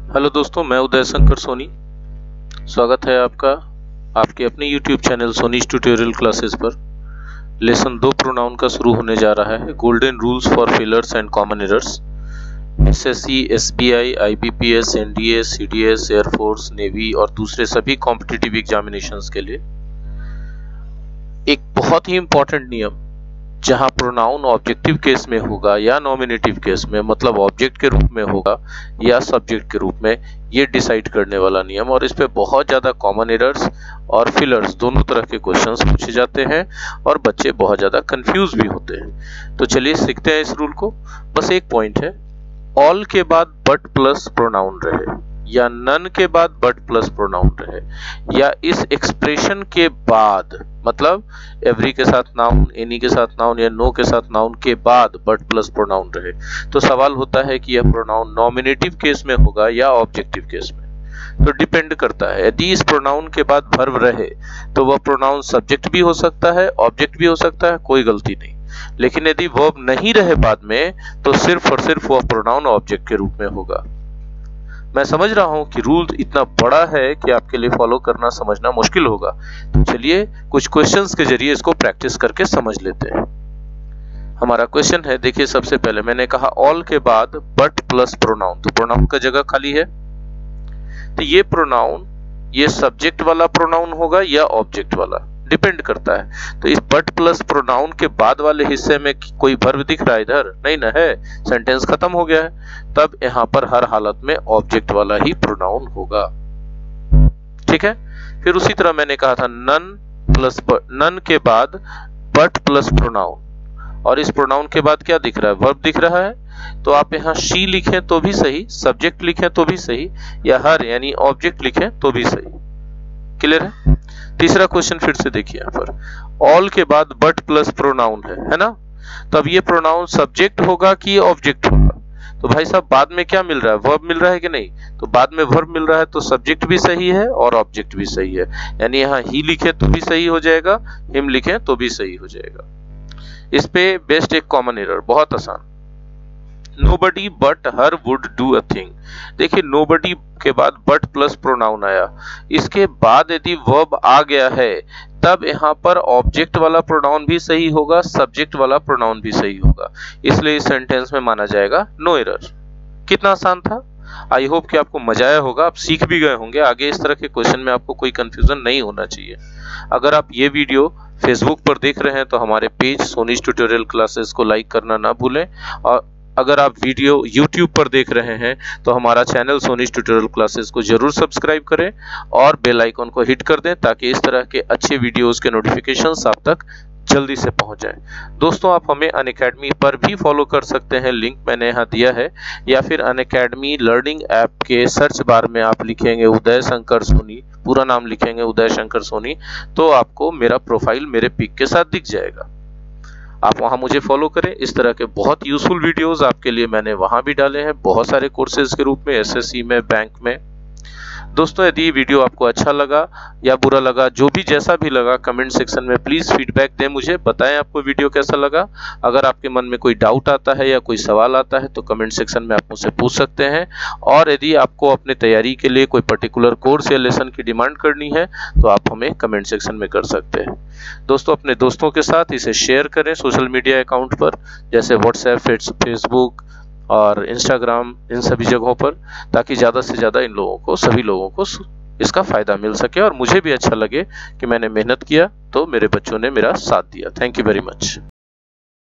Hello दोस्तों, मैं उदय शंकर सोनी। स्वागत है आपका आपके अपने YouTube channel Soni tutorial classes पर। लेसन 2 प्रोनाउन का शुरू होने जा रहा है। Golden rules for fillers and common errors. SSC, SBI, IBPS, NDA, CDS, air force, navy और दूसरे सभी कॉम्पिटिटिव एग्जामिनेशंस के लिए एक बहुत ही इंपॉर्टेंट नियम, जहां प्रोनाउन ऑब्जेक्टिव केस में होगा या नॉमिनेटिव केस में, मतलब ऑब्जेक्ट के रूप में होगा या सब्जेक्ट के रूप में, ये डिसाइड करने वाला नियम। और इस पे बहुत ज्यादा कॉमन एरर्स और फिलर्स दोनों तरह के क्वेश्चंस पूछे जाते हैं और बच्चे बहुत ज्यादा कंफ्यूज भी होते हैं। तो चलिए सीखते हैं इस रूल को। बस एक पॉइंट है, ऑल के बाद बट प्लस प्रोनाउन रहे या नन के बाद बट प्लस प्रोनाउन रहे, या इस एक्सप्रेशन के बाद, मतलब एवरी के साथ नाउन, एनी के साथ नाउन या नो के साथ नाउन के बाद बट प्लस प्रोनाउन रहे, तो सवाल होता है कि यह प्रोनाउन नॉमिनेटिव केस में होगा या ऑब्जेक्टिव केस में। तो डिपेंड करता है। यदि इस प्रोनाउन के बाद वर्ब रहे तो वह प्रोनाउन सब्जेक्ट भी हो सकता है, ऑब्जेक्ट भी हो सकता है, कोई गलती नहीं। लेकिन यदि वर्ब नहीं रहे बाद में तो सिर्फ और सिर्फ वह प्रोनाउन ऑब्जेक्ट के रूप में होगा। मैं समझ रहा हूं कि रूल इतना बड़ा है कि आपके लिए फॉलो करना, समझना मुश्किल होगा। तो चलिए कुछ क्वेश्चंस के जरिए इसको प्रैक्टिस करके समझ लेते हैं। हमारा क्वेश्चन है, देखिए सबसे पहले मैंने कहा ऑल के बाद बट प्लस प्रोनाउन, तो प्रोनाउन का जगह खाली है। तो ये प्रोनाउन, ये सब्जेक्ट वाला प्रोनाउन होगा या ऑब्जेक्ट वाला, डिपेंड करता है। तो इस बट प्लस प्रोनाउन के बाद वाले हिस्से में कोई वर्ब दिख रहा है? इधर नहीं ना है, सेंटेंस खत्म हो गया है। तब यहां पर हर हालत में ऑब्जेक्ट वाला ही प्रोनाउन होगा। ठीक है। फिर उसी तरह मैंने कहा था नन के बाद बट प्लस प्रोनाउन, और इस प्रोनाउन के बाद क्या दिख रहा है? वर्ब दिख रहा है। तो आप यहाँ शी लिखें तो भी सही, सब्जेक्ट लिखें तो भी सही, या हर यानी ऑब्जेक्ट लिखें तो भी सही। क्लियर है? तीसरा क्वेश्चन फिर से देखिए, यहाँ पर ऑल के बाद बट प्लस प्रोनाउन है ना? तब ये प्रोनाउन सब्जेक्ट होगा कि ऑब्जेक्ट होगा? तो भाई साहब बाद में क्या मिल रहा है? वर्ब मिल रहा है कि नहीं? तो बाद में वर्ब मिल रहा है तो सब्जेक्ट भी सही है और ऑब्जेक्ट भी सही है। यानी यहाँ ही लिखे तो भी सही हो जाएगा, हिम लिखे तो भी सही हो जाएगा। इस पे बेस्ट एक कॉमन एरर, बहुत आसान। Nobody but her would do a thing। देखिए nobody के बाद but प्लस प्रोनाउन आया, इसके बाद यदि वर्ब आ गया है तब यहाँ पर ऑब्जेक्ट वाला प्रोनाउन भी सही होगा, सब्जेक्ट वाला प्रोनाउन भी सही होगा। इसलिए इस सेंटेंस में माना जाएगा नो एरर। कितना आसान था। आई होप कि आपको मजा आया होगा, आप सीख भी गए होंगे। आगे इस तरह के क्वेश्चन में आपको कोई कंफ्यूजन नहीं होना चाहिए। अगर आप ये वीडियो फेसबुक पर देख रहे हैं तो हमारे पेज सोनी ट्यूटोरियल क्लासेस को लाइक करना ना भूलें, और अगर आप वीडियो YouTube पर देख रहे हैं तो हमारा चैनल सोनी ट्यूटोरियल क्लासेस को जरूर सब्सक्राइब करें और बेल आइकन को हिट कर दें, ताकि इस तरह के अच्छे वीडियोस के नोटिफिकेशंस आप तक जल्दी से पहुंच जाएं। दोस्तों, आप हमें अनअकैडमी पर भी फॉलो कर सकते हैं, लिंक मैंने यहाँ दिया है, या फिर अनअकैडमी लर्निंग ऐप के सर्च बार में आप लिखेंगे उदय शंकर सोनी, पूरा नाम लिखेंगे उदय शंकर सोनी, तो आपको मेरा प्रोफाइल मेरे पिक के साथ दिख जाएगा। आप वहां मुझे फॉलो करें। इस तरह के बहुत यूजफुल वीडियोस आपके लिए मैंने वहां भी डाले हैं, बहुत सारे कोर्सेज के रूप में, एसएससी में, बैंक में। दोस्तों, यदि ये वीडियो आपको अच्छा लगा या बुरा लगा, जो भी जैसा भी लगा, कमेंट सेक्शन में प्लीज फीडबैक दें, मुझे बताएं आपको वीडियो कैसा लगा। अगर आपके मन में कोई डाउट आता है या कोई सवाल आता है तो कमेंट सेक्शन में आप मुझसे पूछ सकते हैं। और यदि आपको अपने तैयारी के लिए कोई पर्टिकुलर कोर्स या लेसन की डिमांड करनी है तो आप हमें कमेंट सेक्शन में कर सकते हैं। दोस्तों, अपने दोस्तों के साथ इसे शेयर करें सोशल मीडिया अकाउंट पर, जैसे व्हाट्सएप, फेसबुक और इंस्टाग्राम, इन सभी जगहों पर, ताकि ज़्यादा से ज़्यादा इन लोगों को, सभी लोगों को इसका फ़ायदा मिल सके और मुझे भी अच्छा लगे कि मैंने मेहनत किया तो मेरे बच्चों ने मेरा साथ दिया। Thank you very much.